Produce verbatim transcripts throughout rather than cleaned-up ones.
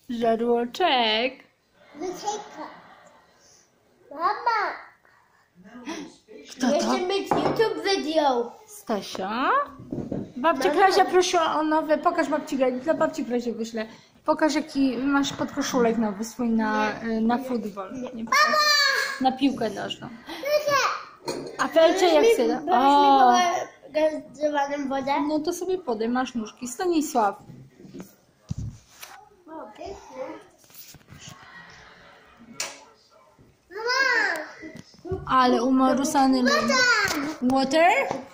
Żarłoczek. Wycieka. Mama. Kto to? Jeszcze mieć YouTube video. Stasia? Babcia Krasia prosiła o nowe. Pokaż babci Krasia. Dla babci Krasia wyślę. Pokaż jaki masz podkoszulek nowy swój na, na futbol. Nie, pokaż. Na piłkę nożną. A Felcze jak się da? O, Gazowanym wodę. no to sobie podaj, masz nóżki. Stanisław. Ale umorusany lud. Water?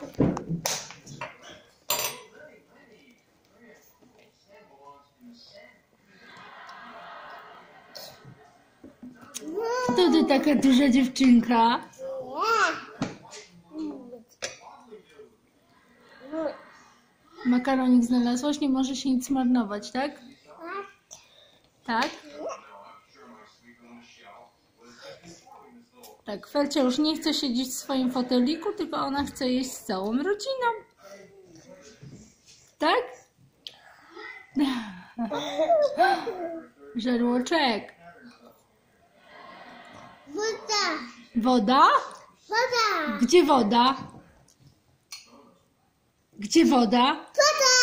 Kto ty taka duża dziewczynka? Makaronik znalazłaś? Nie może się nic marnować, tak? Tak? Tak, Felcia już nie chce siedzieć w swoim foteliku, tylko ona chce jeść z całą rodziną. Tak? Żarłoczek. Woda. Woda? Woda. Gdzie woda? Gdzie woda? Woda.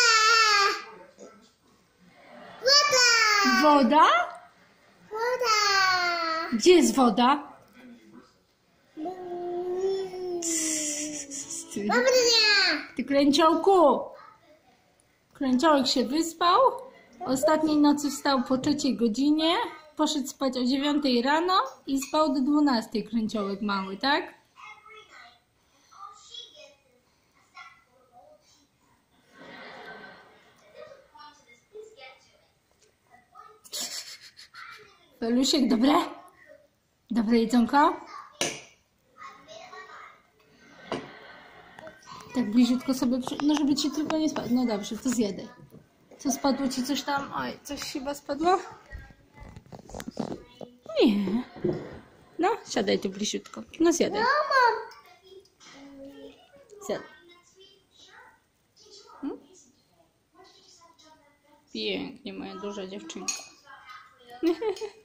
Woda. Woda? Woda. Gdzie jest woda? Ty, Woda. ty kręciołku. Kręciołek się wyspał. Ostatniej nocy wstał po trzeciej godzinie. Poszedł spać o dziewiątej rano i spał do dwunastej kręciołek mały, tak? Felusiek, dobre? Dobre jedzonko? Tak bliziutko sobie, przy... no żeby ci tylko nie spadło. No dobrze, to zjadaj. Co spadło ci coś tam? Oj, coś chyba spadło? Nie. No, siadaj tu bliziutko. No zjadaj. Mama. Zjadaj. Hmm? Pięknie, moja duża dziewczynka.